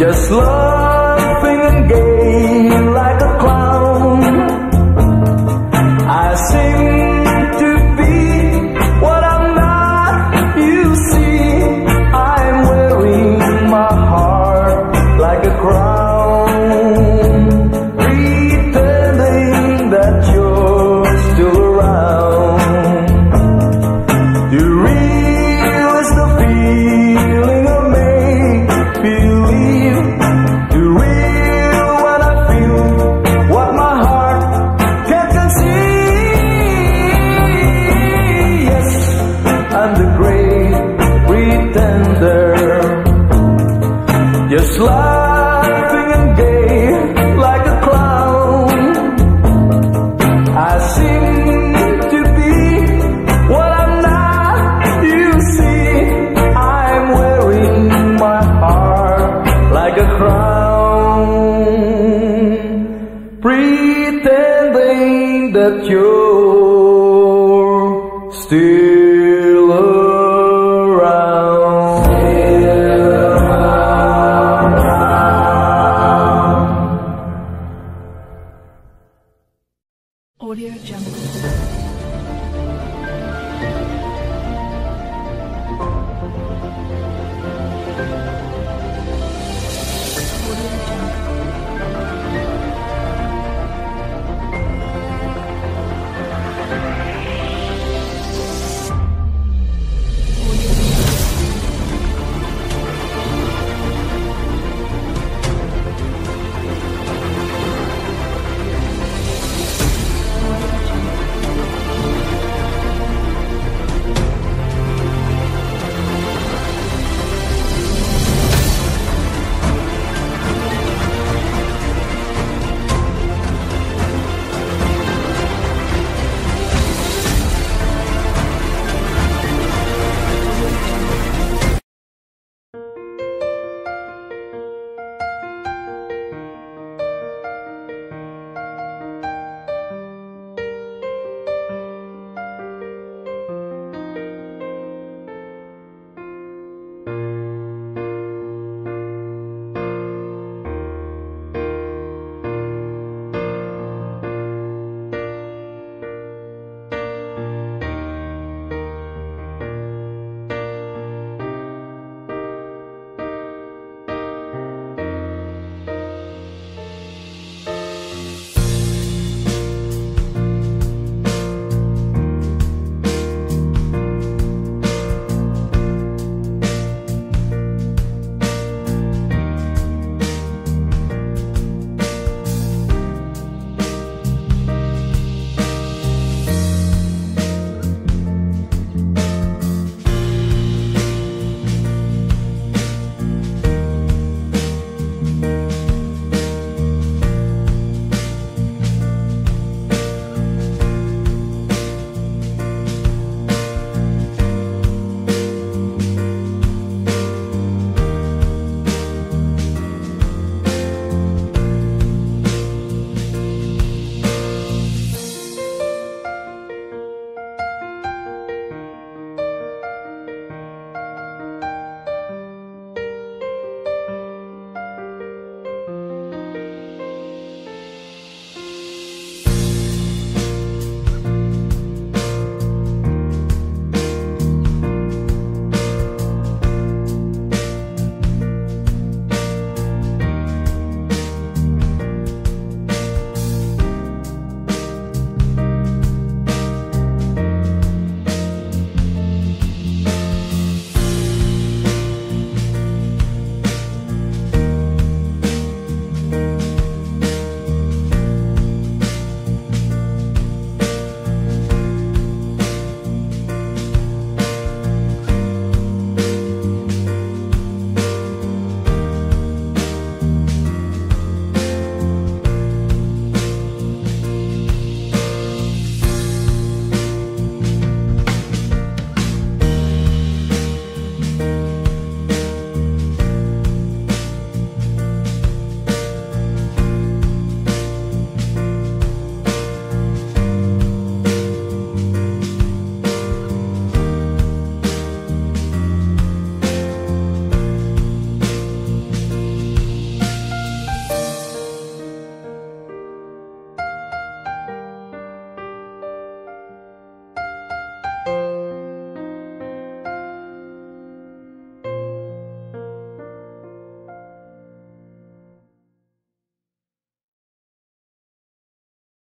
just laughing and gay like a clown. I seem to be what I'm not, you see. I'm wearing my heart like a crown, pretending that you're still around. The real is the feeling of make-believe. The real when I feel what my heart can't conceive. Yes, I'm the great pretender, just laughing and gay like a clown. I seem to be what I'm not, you see. I'm wearing my heart like a crown, pretending that you're